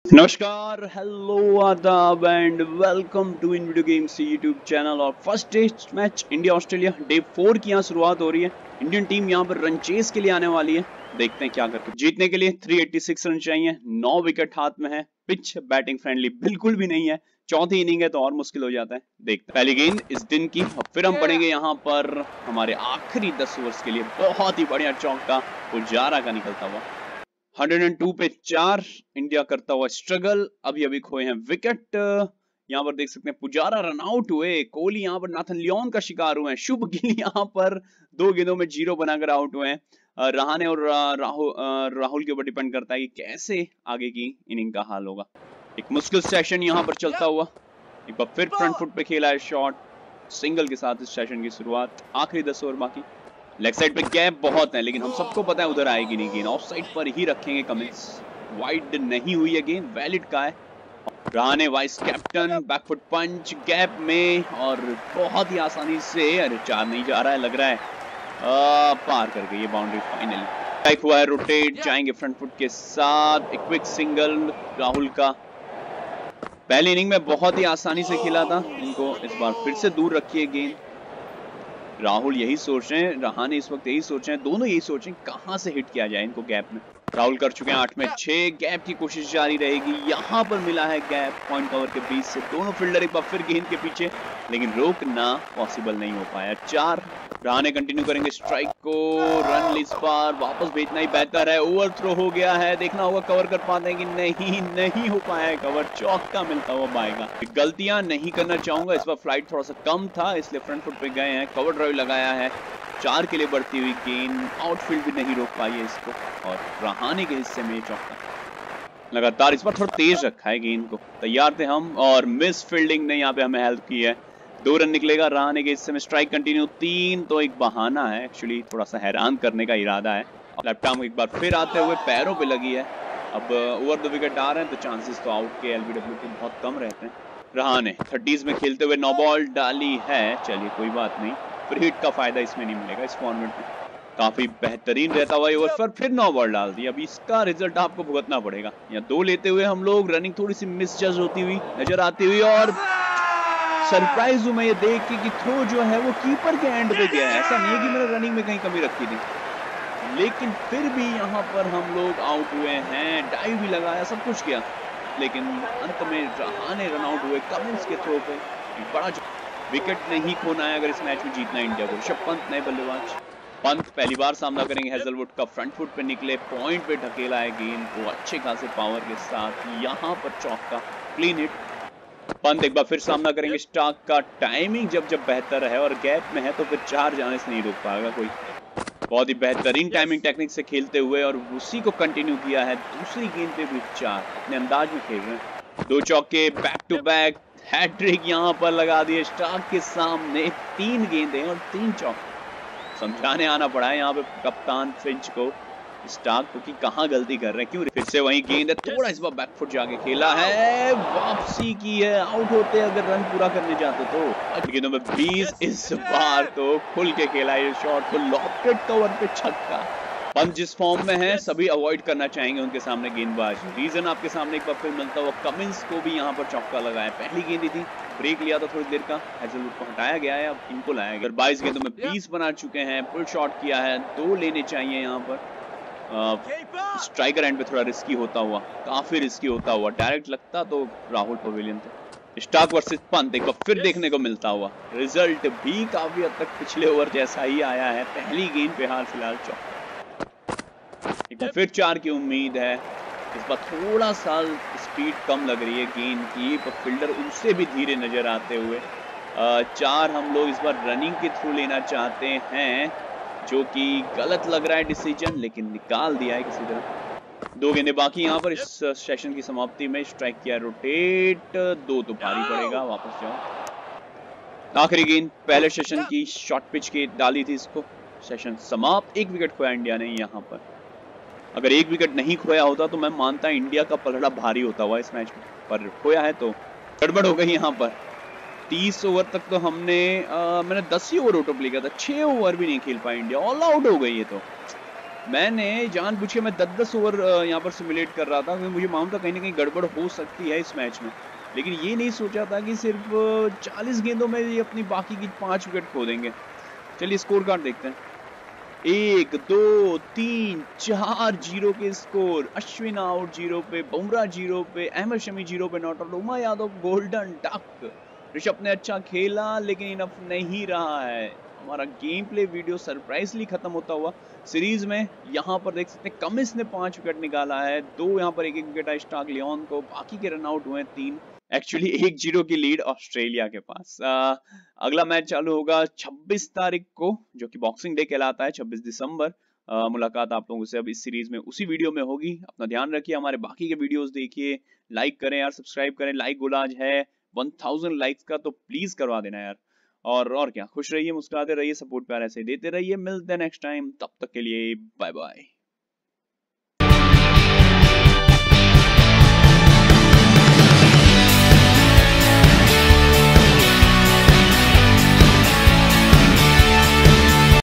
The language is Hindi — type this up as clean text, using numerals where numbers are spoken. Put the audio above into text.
नमस्कार, हेलो, आदाब and welcome to in video games YouTube channel. और first test match India Australia day 4 की यहाँ शुरुआत हो रही है। इंडियन टीम यहाँ पर रन चेस के लिए आने वाली है। देखते हैं क्या करके। जीतने के लिए 386 रन चाहिए। 9 विकेट हाथ में है। पिच बैटिंग फ्रेंडली बिल्कुल भी नहीं है। चौथी इनिंग है तो और मुश्किल हो जाता है। देखते हैं पहली गेंद इस दिन की। फिर हम पढ़ेंगे यहाँ पर हमारे आखिरी 10 ओवर्स के लिए बहुत ही बढ़िया चौका पुजारा का निकलता हुआ। 102 पे 4। इंडिया करता हुआ स्ट्रगल। अभी अभी खोए हैं विकेट। यहाँ पर देख सकते हैं पुजारा रन आउट हुए। कोहली यहाँ पर नाथन लियोन का शिकार हुए हैं। शुभ गिल यहाँ पर 2 गेंदों में 0 बनाकर आउट हुए हैं। रहाने और राहुल के ऊपर डिपेंड करता है कि कैसे आगे की इनिंग का हाल होगा। एक मुश्किल सेशन यहाँ पर चलता हुआ। एक बार फिर फ्रंट फुट पे खेला है शॉट। सिंगल के साथ इस सेशन की शुरुआत। आखिरी 10 ओवर बाकी। लेग साइड पे गैप बहुत है, लेकिन हम सबको पता है उधर आएगी नहीं गेंद। ऑफ साइड पर ही रखेंगे कमिंस। वाइड नहीं हुई है गेंद, वैलिड का है। Rahane vice captain, backfoot punch gap में और बहुत ही आसानी से। अरे 4 नहीं जा रहा है लग रहा है। पार कर गई ये बाउंड्री फाइनली। स्ट्राइक हुआ है, रोटेट जाएंगे फ्रंट फुट के साथ। एक क्विक सिंगल राहुल का। पहली इनिंग में बहुत ही आसानी से खेला था, इनको इस बार फिर से दूर रखी है गेंद। राहुल यही सोच रहे हैं, रहाने इस वक्त यही सोच रहे हैं, दोनों यही सोच रहे हैं कहां से हिट किया जाए इनको गैप में। राहुल कर चुके हैं 8 में 6। गैप की कोशिश जारी रहेगी। यहां पर मिला है गैप पॉइंट कवर के बीच से। दोनों फील्डर एक बार फिर गेंद के पीछे, लेकिन रोकना पॉसिबल नहीं हो पाया। 4। रहाने कंटिन्यू करेंगे स्ट्राइक को। रन इस बार वापस भेजना ही बेहतर है। ओवर थ्रो हो गया है, देखना होगा कवर कर पाते हैं कि नहीं हो पाया है कवर। चौका मिलता हुआ पाएगा। गलतियां नहीं करना चाहूंगा। इस बार फ्लाइट थोड़ा सा कम था, इसलिए फ्रंट फुट पे गए हैं। कवर ड्राइव लगाया है। 4 के लिए बढ़ती हुई गेंद। आउटफील्ड भी नहीं रोक पाई है इसको, और रहाने के हिस्से में चौका। लगातार इस बार थोड़ा तेज रखा है गेंद को। तैयार थे हम, और मिस फील्डिंग ने यहाँ पे हमें हेल्प की है। 2 रन निकलेगा रहाने के हिस्से में। Strike continue. 3 तो एक बहाना है, एक्चुअली थोड़ा सा हैरान करने का इरादा है। लेफ्ट आर्म एक बार फिर आते हुए पैरों पे लगी है। अब ओवर द विकेट आ रहे हैं तो चांसेस तो आउट के एलबीडब्ल्यू के बहुत कम रहते हैं। रहाने 30s में खेलते हुए 9 बॉल डाली है। चलिए कोई बात नहीं, फ्री हिट का फायदा इसमें नहीं मिलेगा। इस फॉर्मेट में काफी बेहतरीन रहता हुआ ओवर पर फिर 9 बॉल डाल दी। अब इसका रिजल्ट आपको भुगतना पड़ेगा। या 2 लेते हुए हम लोग। रनिंग थोड़ी सी मिसजज होती हुई नजर आती हुई, और सरप्राइज हूं मैं ये देख के कि थ्रो जो है वो कीपर के एंड पे गया है। ऐसा नहीं है कि मैंने रनिंग में कहीं कमी रखी थी, लेकिन फिर भी यहाँ पर हम लोग आउट हुए हैं। डाइव भी लगाया, सब कुछ किया, लेकिन अंत में रहाने रन आउट हुए कमिंस के थ्रो पे। एक बड़ा विकेट नहीं खोना है अगर इस मैच में जीतना है इंडिया को। ऋषभ पंत नए बल्लेबाज। पंत पहली बार सामना करेंगे हेजलवुड का। फ्रंट फुट पे निकले, पॉइंट पे ढकेला है गेंद को अच्छे खासे पावर के साथ। यहाँ पर चौका, क्लीन हिट। पंत एक बार फिर सामना करेंगे स्टार्क का। टाइमिंग जब बेहतर है और गैप में है तो फिर 4 जाने से नहीं रोक पाएगा कोई। बहुत ही बेहतरीन टाइमिंग टेक्निक से खेलते हुए, और उसी को कंटिन्यू किया है। दूसरी गेंद पे भी 4 अपने अंदाज में खेल रहे हैं। 2 चौके बैक टू बैक। हैट्रिक यहाँ पर लगा दिए स्टार्क के सामने। 3 गेंदें और 3 चौके। समझाने आना पड़ा है यहाँ पे कप्तान फिंच को, स्टार्क को, कि कहाँ गलती कर रहे हैं, क्यों। फिर से वही गेंद है, थोड़ा इस बार बैकफुट जाके खेला है। वापसी की है। आउट होते अगर रन पूरा करने जाते तो। गेंदों में 20। इस बार तो खुल के खेला है शॉट को। लॉफ्टेड कवर पे छक्का। पंत जिस फॉर्म में है सभी अवॉइड करना चाहेंगे उनके सामने गेंदबाज। रीजन आपके सामने एक बार फिर मिलता हुआ। कमिंस को भी यहाँ पर चौका लगाया। पहली गेंद थी, ब्रेक लिया था थोड़ी देर का। हेजलवुड को हटाया गया है, अब इनको लाया गया। 22 गेंदों में 20 बना चुके हैं। फुल शॉट किया है। 2 लेने चाहिए यहाँ पर। स्ट्राइकर एंड पे थोड़ा रिस्की होता हुआ, काफी रिस्की होता हुआ। डायरेक्ट लगता तो राहुल पवेलियन थे। स्टार्क वर्सेस पंत एक बार फिर देखने को मिलता हुआ। रिजल्ट भी काफी हद तक पिछले ओवर जैसा ही आया है। पहली गेंद पे हाल फिलहाल चौका। एक बार फिर 4 की उम्मीद है। इस बार थोड़ा सा स्पीड कम लग रही है गेंद की, पर फील्डर उनसे भी धीरे नजर आते हुए। 4 हम लोग इस बार रनिंग के थ्रू लेना चाहते हैं, जो कि गलत लग रहा है डिसीजन, लेकिन निकाल दिया है किसी तरह। 2 गेंदें बाकी यहाँ पर इस सेशन की समाप्ति में। स्ट्राइक किया, रोटेट। 2 तो भारी पड़ेगा, वापस जाओ। आखिरी गेंद पहले सेशन की शॉर्ट पिच की डाली थी इसको। सेशन समाप्त। 1 विकेट खोया इंडिया ने यहाँ पर। अगर 1 विकेट नहीं खोया होता तो मैं मानता इंडिया का पलड़ा भारी होता हुआ इस मैच में, पर खोया है तो गड़बड़ हो गई यहाँ पर। 30 ओवर तक तो मैंने 10 ही ओवर ऑटो प्ले किया था। 6 ओवर भी नहीं खेल पाई इंडिया, ऑल आउट हो गई है। तो मैंने जानबूझ के मैं 10-10 ओवर यहाँ पर सिमुलेट कर रहा था क्योंकि मुझे मालूम था कहीं ना कहीं गड़बड़ हो सकती है इस मैच में, लेकिन ये नहीं सोचा था कि सिर्फ 40 गेंदों में ये अपनी बाकी की 5 विकेट खो देंगे। चलिए स्कोर कार्ड देखते हैं। 1 2 3 4 जीरो के स्कोर। अश्विन आउट 0 पे, बुमराह 0 पे, अहमद शमी 0 पे not out, Uma Yadav golden duck. Rishabh ने अच्छा खेला लेकिन इनफ नहीं रहा है। हमारा गेम प्ले वीडियो सरप्राइजली खत्म होता हुआ सीरीज में। यहाँ पर देख सकते हैं कमिंस ने 5 विकेट निकाला है, 2 यहाँ पर एक विकेट आया स्टार्क लियोन को, बाकी के रन आउट हुए 3। एक्चुअली 1-0 की लीड ऑस्ट्रेलिया के पास। अगला मैच चालू होगा 26 तारीख को, जो कि बॉक्सिंग डे कहलाता है, 26 दिसंबर। मुलाकात आप लोगों से अब इस सीरीज में उसी वीडियो में होगी। अपना ध्यान रखिए, हमारे बाकी के वीडियोस देखिए, लाइक करें यार, सब्सक्राइब करें। लाइक गोलाज है 1000 लाइक्स का, तो प्लीज करवा देना यार। और क्या, खुश रहिए, मुस्कुराते रहिए, सपोर्ट प्यार ऐसे देते रहिए। मिलते हैं नेक्स्ट टाइम, तब तक के लिए बाय बाय।